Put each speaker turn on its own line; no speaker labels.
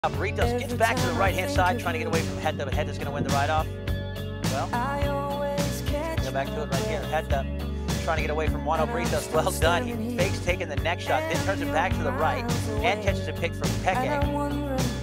Britos gets back to the right-hand side, trying to get away from Head. The Head is going to win the ride-off. Well, go back to it right here. Head trying to get away from Juan Britos. Well done. He fakes taking the next shot, then turns it back to the right, and catches a pick from Peke.